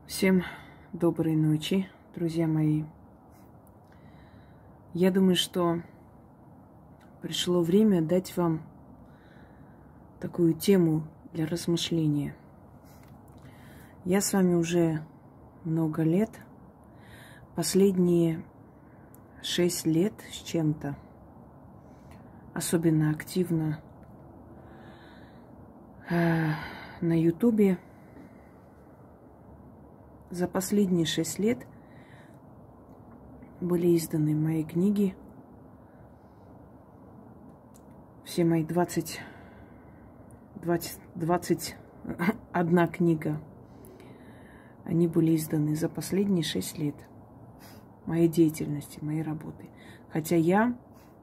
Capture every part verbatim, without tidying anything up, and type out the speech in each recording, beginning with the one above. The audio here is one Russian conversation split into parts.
Всем доброй ночи, друзья мои. Я думаю, что пришло время дать вам такую тему для размышления. Я с вами уже много лет, последние шесть лет с чем-то, особенно активно э, на Ютубе. За последние шесть лет были изданы мои книги. Все мои двадцать, двадцать, двадцать одна книга, они были изданы за последние шесть лет моей деятельности, моей работы. Хотя я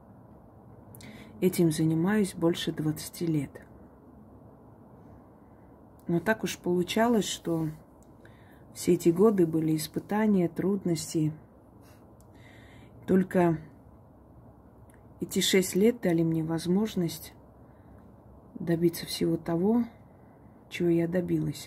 этим занимаюсь больше двадцати лет. Но так уж получалось, что все эти годы были испытания, трудности. Только эти шесть лет дали мне возможность добиться всего того, чего я добилась.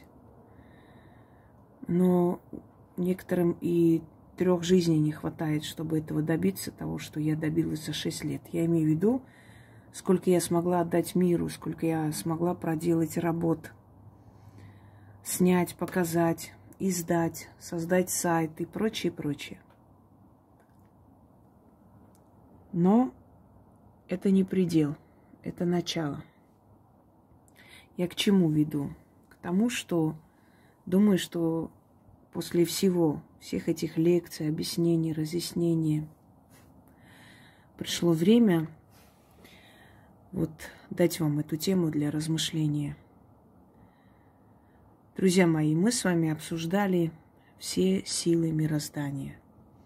Но некоторым и трех жизней не хватает, чтобы этого добиться, того, что я добилась за шесть лет. Я имею в виду, сколько я смогла отдать миру, сколько я смогла проделать работ, снять, показать, издать, создать сайт и прочее, прочее. Но это не предел, это начало. Я к чему веду? К тому, что думаю, что после всего, всех этих лекций, объяснений, разъяснений, пришло время вот дать вам эту тему для размышления. Друзья мои, мы с вами обсуждали все силы мироздания.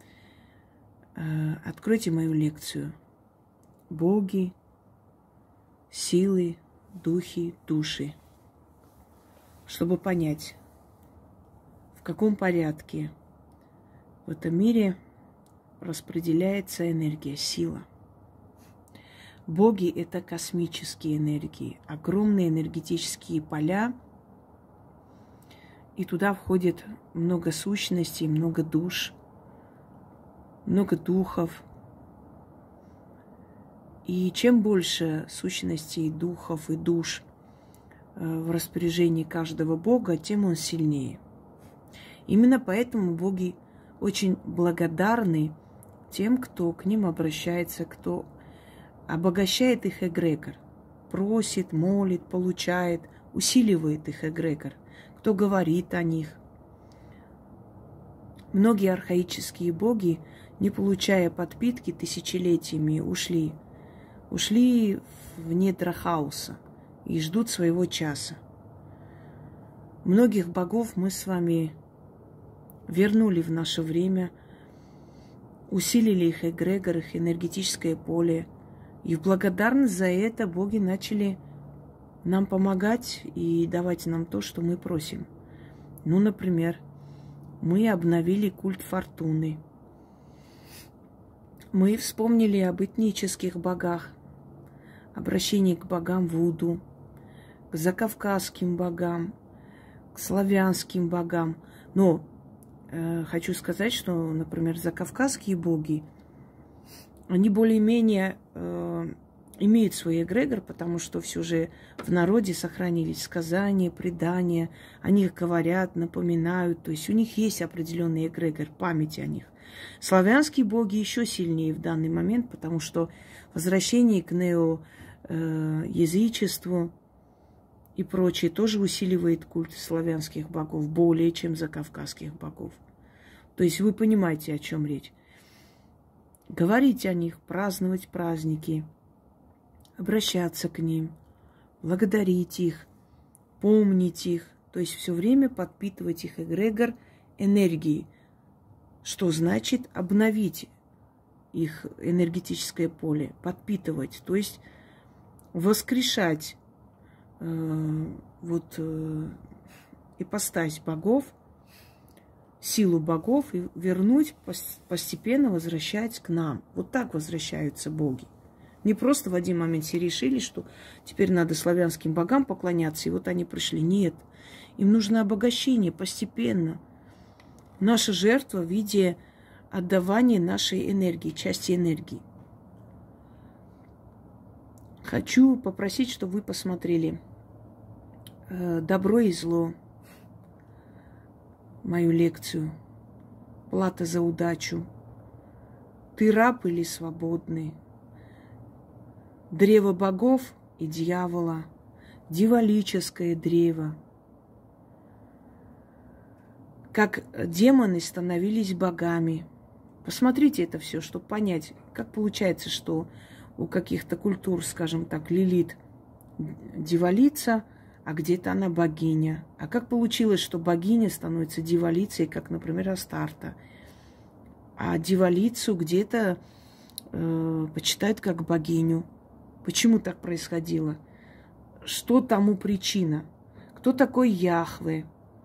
Откройте мою лекцию. Боги, силы, духи, души. Чтобы понять, в каком порядке в этом мире распределяется энергия, сила. Боги – это космические энергии, огромные энергетические поля. И туда входит много сущностей, много душ, много духов. И чем больше сущностей, духов и душ в распоряжении каждого бога, тем он сильнее. Именно поэтому боги очень благодарны тем, кто к ним обращается, кто обогащает их эгрегор, просит, молит, получает, усиливает их эгрегор. Кто говорит о них. Многие архаические боги, не получая подпитки тысячелетиями, ушли. Ушли в недра хаоса и ждут своего часа. Многих богов мы с вами вернули в наше время, усилили их эгрегор, их энергетическое поле. И в благодарность за это боги начали нам помогать и давать нам то, что мы просим. Ну, например, мы обновили культ фортуны. Мы вспомнили об этнических богах, обращении к богам Вуду, к закавказским богам, к славянским богам. Но э, хочу сказать, что, например, закавказские боги, они более-менее э, имеют свой эгрегор, потому что все же в народе сохранились сказания, предания, о них говорят, напоминают, то есть у них есть определенный эгрегор, память о них. Славянские боги еще сильнее в данный момент, потому что возвращение к неоязычеству и прочее тоже усиливает культ славянских богов более, чем закавказских богов. То есть вы понимаете, о чем речь. Говорить о них, праздновать праздники, обращаться к ним, благодарить их, помнить их, то есть все время подпитывать их эгрегор энергией, что значит обновить их энергетическое поле, подпитывать, то есть воскрешать э, вот э, ипостась богов, силу богов и вернуть, постепенно возвращать к нам. Вот так возвращаются боги. Не просто в один момент все решили, что теперь надо славянским богам поклоняться, и вот они пришли. Нет. Им нужно обогащение постепенно. Наша жертва в виде отдавания нашей энергии, части энергии. Хочу попросить, чтобы вы посмотрели э, «Добро и зло», мою лекцию, «Плата за удачу», «Ты раб или свободный», «Древо богов и дьявола», «Дьяволическое древо», как демоны становились богами. Посмотрите это все, чтобы понять, как получается, что у каких-то культур, скажем так, Лилит дьяволица, а где-то она богиня. А как получилось, что богиня становится дьяволицей, как, например, Астарта, а дьяволицу где-то э, почитают как богиню? Почему так происходило? Что тому причина? Кто такой Яхве?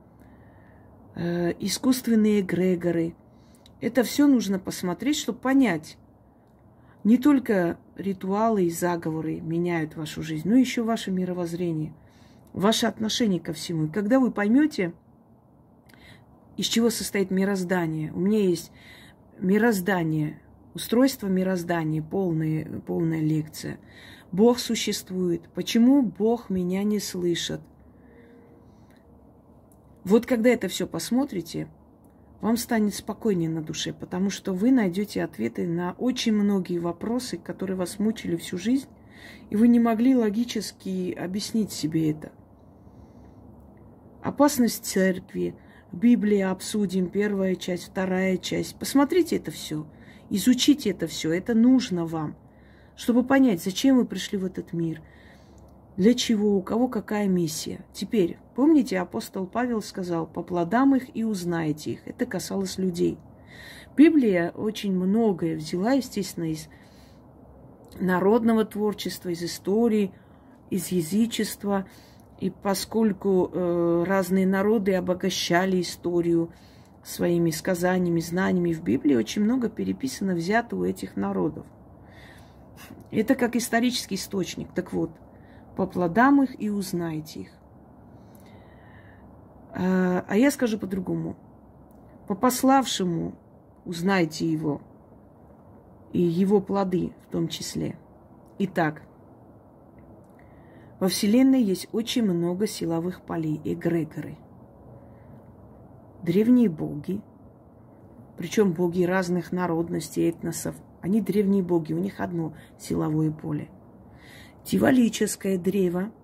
Э, искусственные эгрегоры. Это все нужно посмотреть, чтобы понять. Не только ритуалы и заговоры меняют вашу жизнь, но еще ваше мировоззрение, ваше отношение ко всему. И когда вы поймете, из чего состоит мироздание, у меня есть мироздание, устройство мироздания, полная, полная лекция. Бог существует. Почему Бог меня не слышит? Вот когда это все посмотрите, вам станет спокойнее на душе, потому что вы найдете ответы на очень многие вопросы, которые вас мучили всю жизнь, и вы не могли логически объяснить себе это. Опасность церкви, Библия обсудим, первая часть, вторая часть. Посмотрите это все, изучите это все, это нужно вам, чтобы понять, зачем вы пришли в этот мир, для чего, у кого какая миссия. Теперь, помните, апостол Павел сказал, по плодам их и узнаете их. Это касалось людей. Библия очень многое взяла, естественно, из народного творчества, из истории, из язычества. И поскольку э, разные народы обогащали историю своими сказаниями, знаниями в Библии, очень много переписано, взято у этих народов. Это как исторический источник. Так вот, по плодам их и узнаете их. А, а я скажу по-другому. По пославшему узнайте его, и его плоды в том числе. Итак, во Вселенной есть очень много силовых полей, эгрегоры. Древние боги, причем боги разных народностей, этносов, они древние боги, у них одно силовое поле. Дьяволическое древо,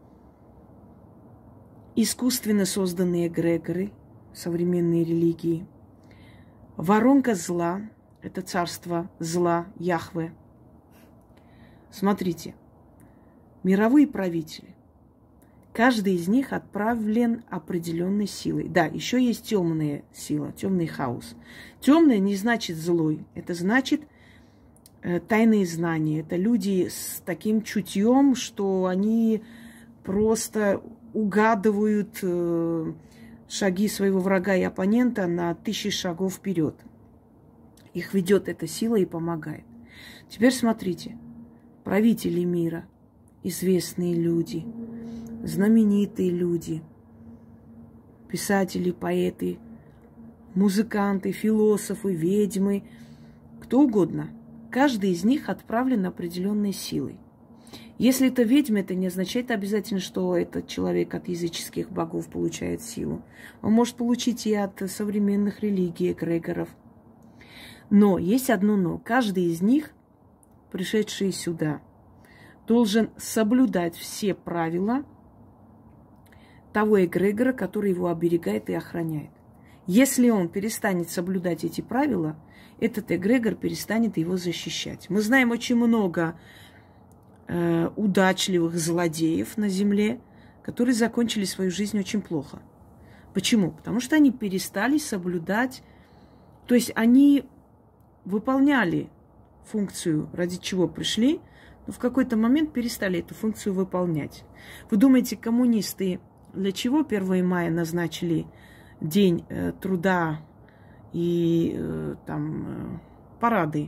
искусственно созданные эгрегоры, современные религии, воронка зла, это царство зла, Яхве. Смотрите, мировые правители, каждый из них отправлен определенной силой. Да, еще есть темная сила, темный хаос. Темное не значит злой, это значит тайные знания. Это люди с таким чутьем, что они просто угадывают э, шаги своего врага и оппонента на тысячи шагов вперед. Их ведет эта сила и помогает. Теперь смотрите. Правители мира, известные люди, знаменитые люди, писатели, поэты, музыканты, философы, ведьмы, кто угодно. Каждый из них отправлен определенной силой. Если это ведьма, это не означает обязательно, что этот человек от языческих богов получает силу. Он может получить и от современных религий, эгрегоров. Но есть одно но. Каждый из них, пришедший сюда, должен соблюдать все правила того эгрегора, который его оберегает и охраняет. Если он перестанет соблюдать эти правила, этот эгрегор перестанет его защищать. Мы знаем очень много э, удачливых злодеев на земле, которые закончили свою жизнь очень плохо. Почему? Потому что они перестали соблюдать, то есть они выполняли функцию, ради чего пришли, но в какой-то момент перестали эту функцию выполнять. Вы думаете, коммунисты для чего первого мая назначили день э, труда и э, там э, парады?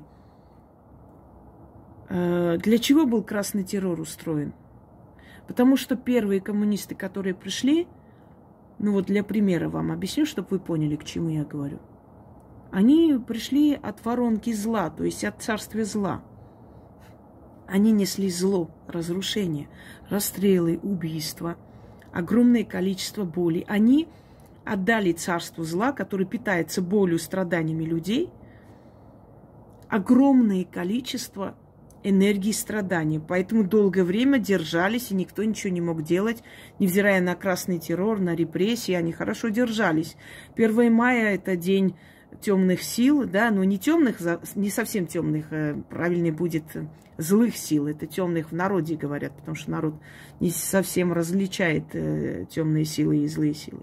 Э, для чего был красный террор устроен? Потому что первые коммунисты, которые пришли, Ну вот для примера вам объясню, чтобы вы поняли, к чему я говорю. Они пришли от воронки зла, то есть от царствия зла. Они несли зло, разрушение, расстрелы, убийства, огромное количество боли. Они отдали царству зла, которое питается болью, страданиями людей, огромное количество энергии страдания. Поэтому долгое время держались, и никто ничего не мог делать, невзирая на красный террор, на репрессии, они хорошо держались. первое мая – это день темных сил, да, но не темных, не совсем темных, правильнее будет злых сил. Это темных в народе говорят, потому что народ не совсем различает темные силы и злые силы.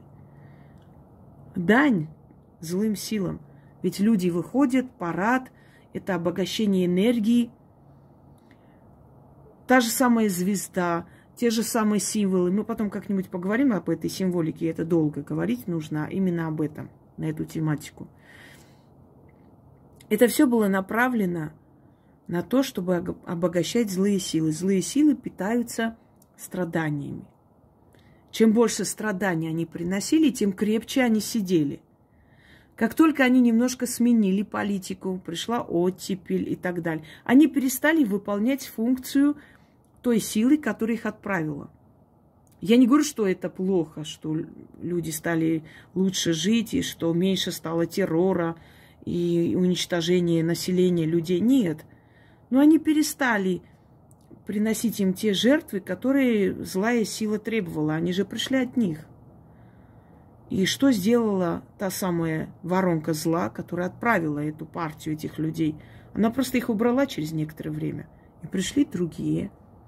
Дань злым силам. Ведь люди выходят, парад, это обогащение энергии. Та же самая звезда, те же самые символы. Мы потом как-нибудь поговорим об этой символике, это долго говорить нужно, именно об этом, на эту тематику. Это все было направлено на то, чтобы обогащать злые силы. Злые силы питаются страданиями. Чем больше страданий они приносили, тем крепче они сидели. Как только они немножко сменили политику, пришла оттепель и так далее, они перестали выполнять функцию той силы, которая их отправила. Я не говорю, что это плохо, что люди стали лучше жить, и что меньше стало террора и уничтожения населения людей. Нет. Но они перестали приносить им те жертвы, которые злая сила требовала. Они же пришли от них. И что сделала та самая воронка зла, которая отправила эту партию этих людей? Она просто их убрала через некоторое время. И пришли другие.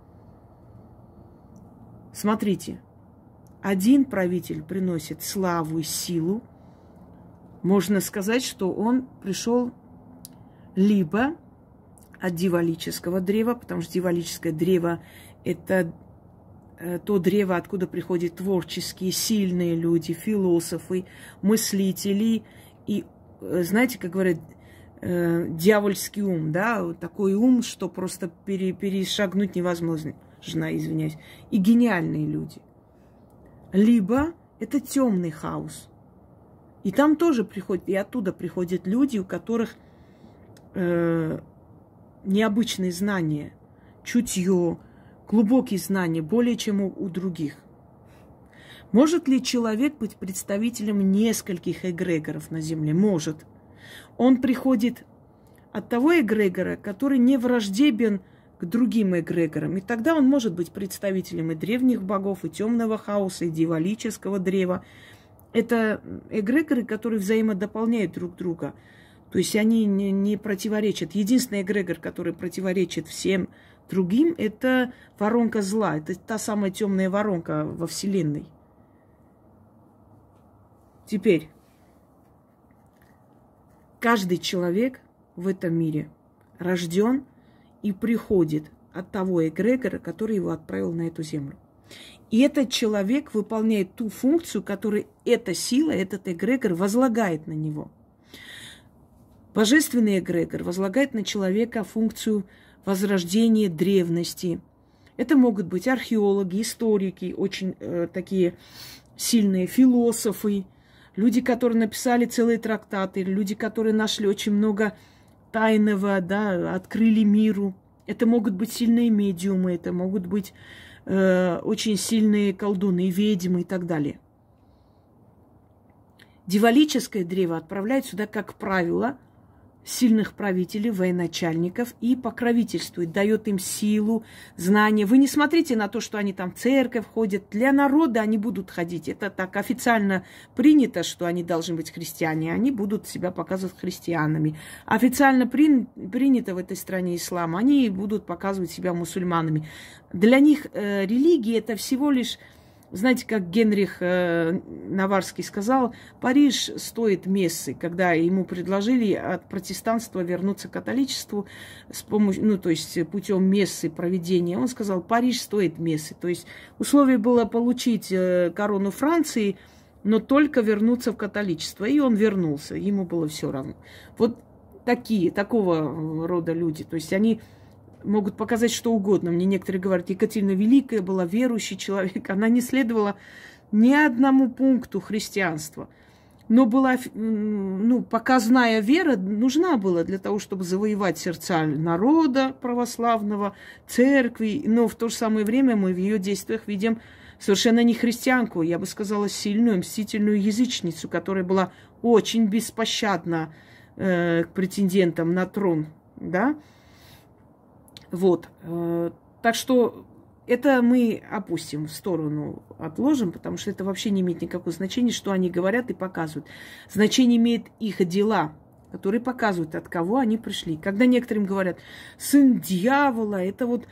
Смотрите, один правитель приносит славу и силу. Можно сказать, что он пришел либо от дьяволического древа, потому что дьяволическое древо – это то древо, откуда приходят творческие, сильные люди, философы, мыслители. И, знаете, как говорят, дьявольский ум, да, такой ум, что просто пере, перешагнуть невозможно, жена, извиняюсь. И гениальные люди. Либо это темный хаос. И там тоже приходят, и оттуда приходят люди, у которых э, необычные знания, чутье, глубокие знания, более чем у, у других. Может ли человек быть представителем нескольких эгрегоров на Земле? Может. Он приходит от того эгрегора, который не враждебен к другим эгрегорам. И тогда он может быть представителем и древних богов, и темного хаоса, и дьяволического древа. Это эгрегоры, которые взаимодополняют друг друга. То есть они не, не противоречат. Единственный эгрегор, который противоречит всем другим, это воронка зла. Это та самая темная воронка во Вселенной. Теперь, каждый человек в этом мире рожден и приходит от того эгрегора, который его отправил на эту землю. И этот человек выполняет ту функцию, которую эта сила, этот эгрегор возлагает на него. Божественный эгрегор возлагает на человека функцию возрождения древности. Это могут быть археологи, историки, очень э, такие сильные философы, люди, которые написали целые трактаты, люди, которые нашли очень много тайного, да, открыли миру. Это могут быть сильные медиумы, это могут быть э, очень сильные колдуны, ведьмы и так далее. Дьяволическое древо отправляет сюда, как правило, сильных правителей, военачальников и покровительствует, дает им силу, знания. Вы не смотрите на то, что они там в церковь ходят. Для народа они будут ходить. Это так официально принято, что они должны быть христиане. Они будут себя показывать христианами. Официально при, принято в этой стране ислам. Они будут показывать себя мусульманами. Для них э, религия – это всего лишь... Знаете, как Генрих э, Наварский сказал, Париж стоит мессы, когда ему предложили от протестанства вернуться к католичеству с помощью, ну, то есть путем мессы проведения. Он сказал, Париж стоит мессы. То есть условие было получить э, корону Франции, но только вернуться в католичество. И он вернулся, ему было все равно. Вот такие, такого рода люди. То есть они... могут показать что угодно. Мне некоторые говорят, Екатерина Великая была верующий человек. Она не следовала ни одному пункту христианства. Но была, ну, показная вера нужна была для того, чтобы завоевать сердца народа православного, церкви. Но в то же самое время мы в ее действиях видим совершенно не христианку, я бы сказала, сильную, мстительную язычницу, которая была очень беспощадна э, к претендентам на трон, да. Вот. Э, так что это мы опустим в сторону, отложим, потому что это вообще не имеет никакого значения, что они говорят и показывают. Значение имеет их дела, которые показывают, от кого они пришли. Когда некоторым говорят, сын дьявола, это вот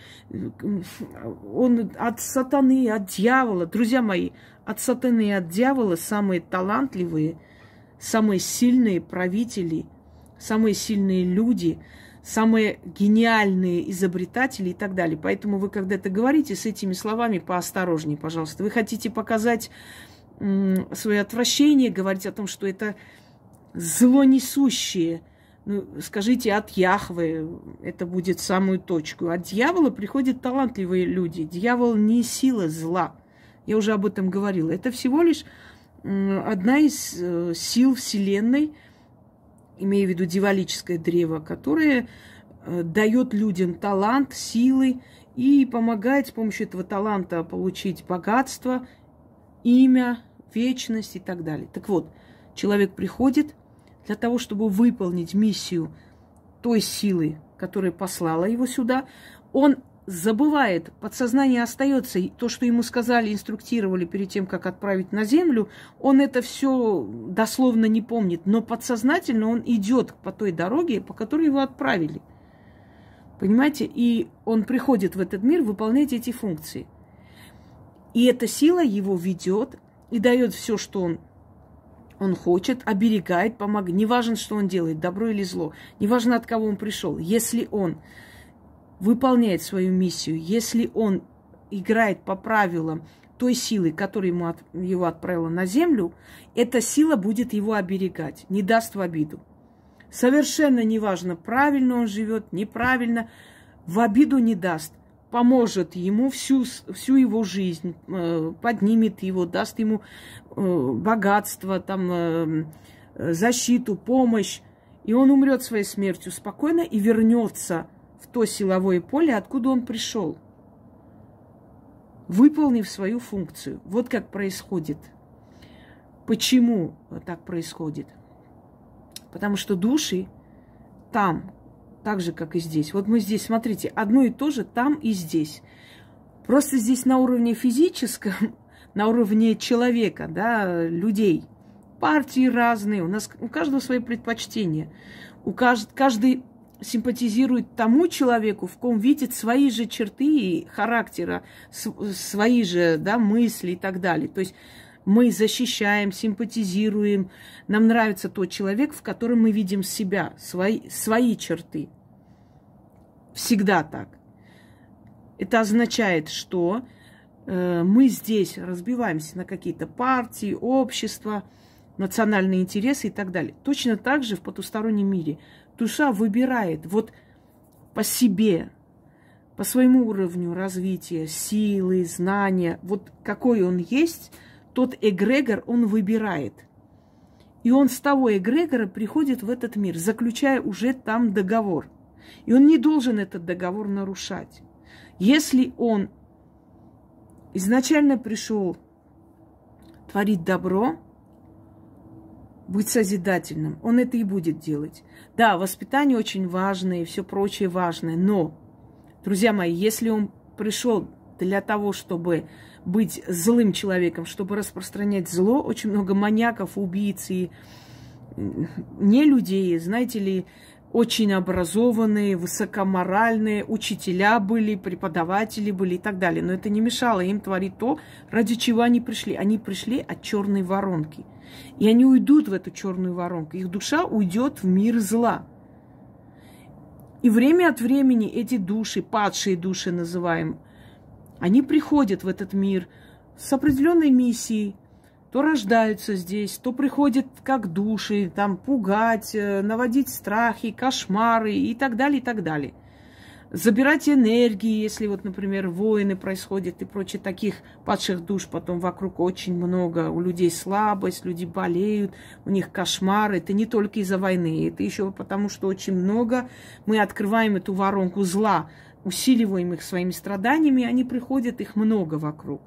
он от сатаны, от дьявола. Друзья мои, от сатаны и от дьявола самые талантливые, самые сильные правители, самые сильные люди – самые гениальные изобретатели и так далее. Поэтому вы, когда это говорите, с этими словами поосторожнее, пожалуйста. Вы хотите показать м, свое отвращение, говорить о том, что это зло несущее. Ну, скажите, от Яхвы это будет самую точку. От дьявола приходят талантливые люди. Дьявол не сила зла. Я уже об этом говорила. Это всего лишь м, одна из э, сил Вселенной, имею в виду дьяволическое древо, которое э, дает людям талант, силы и помогает с помощью этого таланта получить богатство, имя, вечность и так далее. Так вот, человек приходит для того, чтобы выполнить миссию той силы, которая послала его сюда. Он забывает, подсознание остается, и то, что ему сказали, инструктировали перед тем, как отправить на землю, он это все дословно не помнит, но подсознательно он идет по той дороге, по которой его отправили. Понимаете? И он приходит в этот мир выполнять эти функции. И эта сила его ведет и дает все, что он, он хочет, оберегает, помогает. Не важно, что он делает, добро или зло, не важно, от кого он пришел. Если он выполняет свою миссию, если он играет по правилам той силы, которая ему от, его отправила на землю, эта сила будет его оберегать, не даст в обиду. Совершенно неважно, правильно он живет, неправильно, в обиду не даст. Поможет ему всю, всю его жизнь, э, поднимет его, даст ему э, богатство, там, э, защиту, помощь. И он умрет своей смертью спокойно и вернется в то силовое поле, откуда он пришел, выполнив свою функцию. Вот как происходит. Почему так происходит? Потому что души там, так же, как и здесь. Вот мы здесь, смотрите, одно и то же там и здесь. Просто здесь на уровне физическом, на уровне человека, да, людей. Партии разные, у нас у каждого свои предпочтения. У кажд, каждый симпатизирует тому человеку, в ком видит свои же черты характера, свои же, да, мысли и так далее. То есть мы защищаем, симпатизируем. Нам нравится тот человек, в котором мы видим себя, свои, свои черты. Всегда так. Это означает, что э, мы здесь разбиваемся на какие-то партии, общества, национальные интересы и так далее. Точно так же в потустороннем мире душа выбирает вот по себе, по своему уровню развития, силы, знания, вот какой он есть, тот эгрегор он выбирает. И он с того эгрегора приходит в этот мир, заключая уже там договор. И он не должен этот договор нарушать. Если он изначально пришел творить добро, быть созидательным, он это и будет делать. Да, воспитание очень важное и все прочее важное, но, друзья мои, если он пришел для того, чтобы быть злым человеком, чтобы распространять зло, очень много маньяков, убийц и не людей, знаете ли, очень образованные, высокоморальные, учителя были, преподаватели были и так далее. Но это не мешало им творить то, ради чего они пришли. Они пришли от черной воронки. И они уйдут в эту черную воронку. Их душа уйдет в мир зла. И время от времени эти души, падшие души называем, они приходят в этот мир с определенной миссией. То рождаются здесь, то приходят как души, там пугать, наводить страхи, кошмары и так далее, и так далее. забирать энергии, если вот, например, войны происходят и прочее, таких падших душ потом вокруг очень много. У людей слабость, люди болеют, у них кошмары. Это не только из-за войны, это еще потому, что очень много мы открываем эту воронку зла, усиливаем их своими страданиями, они приходят, их много вокруг.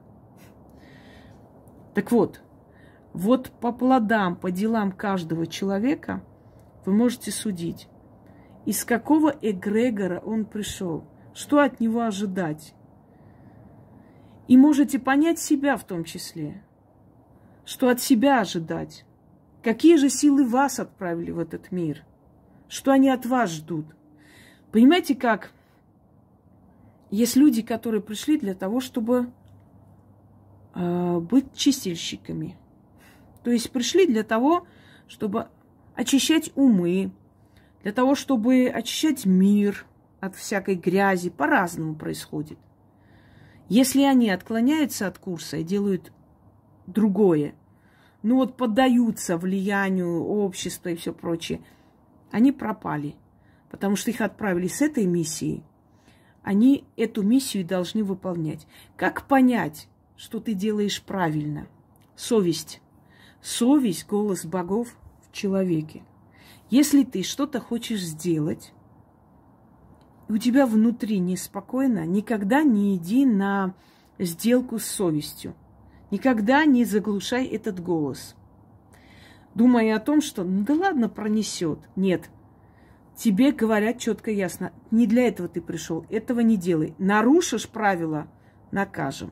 Так вот, вот по плодам, по делам каждого человека вы можете судить, из какого эгрегора он пришел, что от него ожидать. И можете понять себя в том числе, что от себя ожидать. Какие же силы вас отправили в этот мир, что они от вас ждут. Понимаете, как есть люди, которые пришли для того, чтобы э, быть чистильщиками. То есть пришли для того, чтобы очищать умы, для того, чтобы очищать мир от всякой грязи. По-разному происходит. Если они отклоняются от курса и делают другое, ну вот поддаются влиянию общества и все прочее, они пропали. Потому что их отправили с этой миссией. Они эту миссию должны выполнять. Как понять, что ты делаешь правильно? Совесть. Совесть – голос богов в человеке. Если ты что-то хочешь сделать, и у тебя внутри неспокойно, никогда не иди на сделку с совестью. Никогда не заглушай этот голос, думая о том, что ну да ладно, пронесет. Нет. Тебе говорят четко и ясно, не для этого ты пришел, этого не делай. Нарушишь правила – накажем.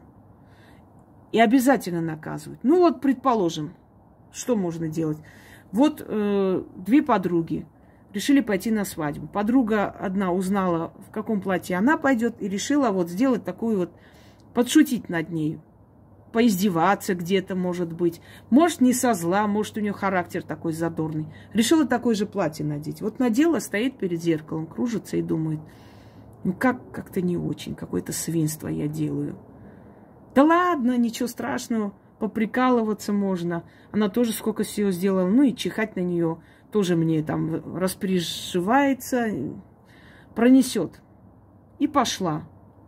И обязательно наказывают. Ну вот, предположим, что можно делать? Вот э, две подруги решили пойти на свадьбу. Подруга одна узнала, в каком платье она пойдет, и решила вот сделать такую вот, подшутить над ней, поиздеваться где-то, может быть. Может, не со зла, может, у нее характер такой задорный. Решила такое же платье надеть. Вот надела, стоит перед зеркалом, кружится и думает, ну как, как-то не очень, какое-то свинство я делаю. Да ладно, ничего страшного. Поприкалываться можно. Она тоже сколько всего сделала. Ну и чихать на нее тоже мне там распереживается. Пронесет. И пошла.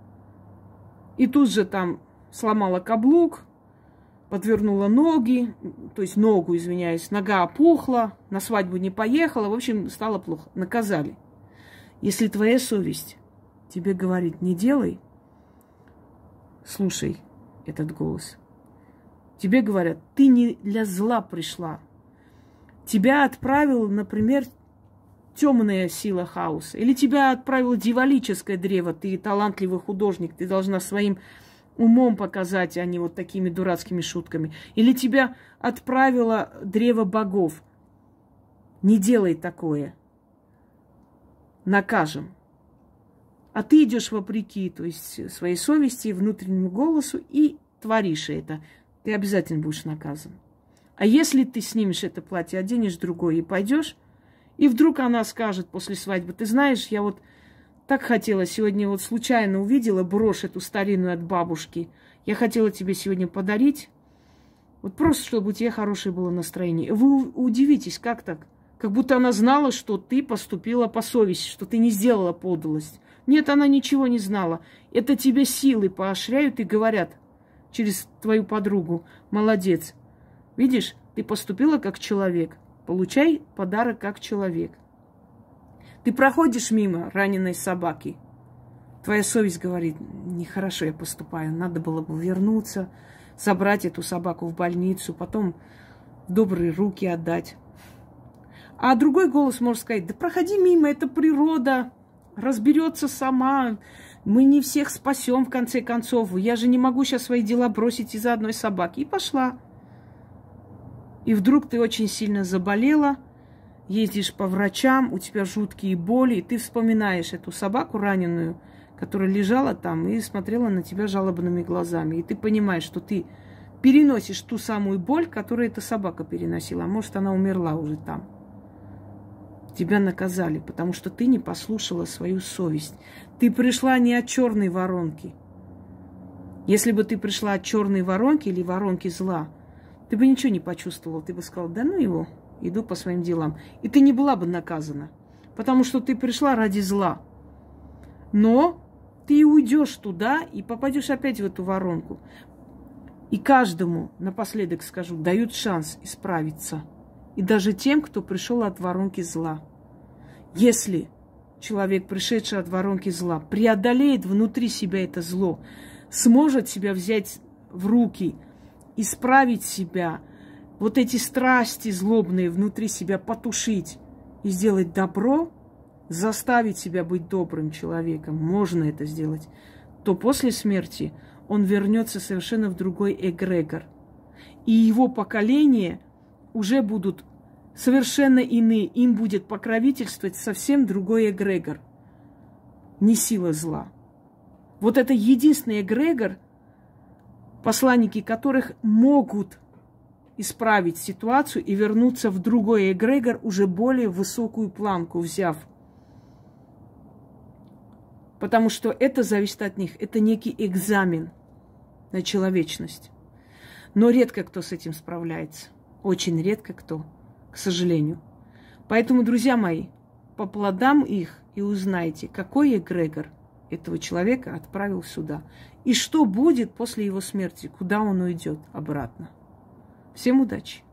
И тут же там сломала каблук, подвернула ноги, то есть ногу, извиняюсь, нога опухла, на свадьбу не поехала. В общем, стало плохо. Наказали. Если твоя совесть тебе говорит, не делай, слушай этот голос. Тебе говорят, ты не для зла пришла. Тебя отправил, например, темная сила хаоса. Или тебя отправило дьяволическое древо. Ты талантливый художник. Ты должна своим умом показать, а не вот такими дурацкими шутками. Или тебя отправило древо богов. Не делай такое. Накажем. А ты идешь вопреки, то есть своей совести, внутреннему голосу и творишь это. Ты обязательно будешь наказан. А если ты снимешь это платье, оденешь другое и пойдешь, и вдруг она скажет после свадьбы, ты знаешь, я вот так хотела сегодня, вот случайно увидела брошь эту старинную от бабушки. Я хотела тебе сегодня подарить, вот просто, чтобы у тебя хорошее было настроение. Вы удивитесь, как так? Как будто она знала, что ты поступила по совести, что ты не сделала подлость. Нет, она ничего не знала. Это тебе силы поощряют и говорят через твою подругу. Молодец. Видишь, ты поступила как человек. Получай подарок как человек. Ты проходишь мимо раненой собаки. Твоя совесть говорит, нехорошо я поступаю. Надо было бы вернуться, собрать эту собаку в больницу, потом в добрые руки отдать. А другой голос может сказать, да проходи мимо, это природа, разберется сама. Мы не всех спасем, в конце концов. Я же не могу сейчас свои дела бросить из-за одной собаки. И пошла. И вдруг ты очень сильно заболела, ездишь по врачам, у тебя жуткие боли, и ты вспоминаешь эту собаку раненую, которая лежала там и смотрела на тебя жалобными глазами. И ты понимаешь, что ты переносишь ту самую боль, которую эта собака переносила. А может, она умерла уже там. Тебя наказали, потому что ты не послушала свою совесть. Ты пришла не от черной воронки. Если бы ты пришла от черной воронки или воронки зла, ты бы ничего не почувствовала. Ты бы сказала, да ну его, иду по своим делам. И ты не была бы наказана, потому что ты пришла ради зла. Но ты уйдешь туда и попадешь опять в эту воронку. И каждому, напоследок скажу, дают шанс исправиться. И даже тем, кто пришел от воронки зла. Если человек, пришедший от воронки зла, преодолеет внутри себя это зло, сможет себя взять в руки, исправить себя, вот эти страсти злобные внутри себя потушить и сделать добро, заставить себя быть добрым человеком, можно это сделать, то после смерти он вернется совершенно в другой эгрегор. И его поколения уже будут совершенно иные. Им будет покровительствовать совсем другой эгрегор. Не сила зла. Вот это единственный эгрегор, посланники которых могут исправить ситуацию и вернуться в другой эгрегор, уже более высокую планку взяв. Потому что это зависит от них. Это некий экзамен на человечность. Но редко кто с этим справляется. Очень редко кто, к сожалению. Поэтому, друзья мои, по плодам их и узнайте, какой эгрегор этого человека отправил сюда. И что будет после его смерти, куда он уйдет обратно. Всем удачи!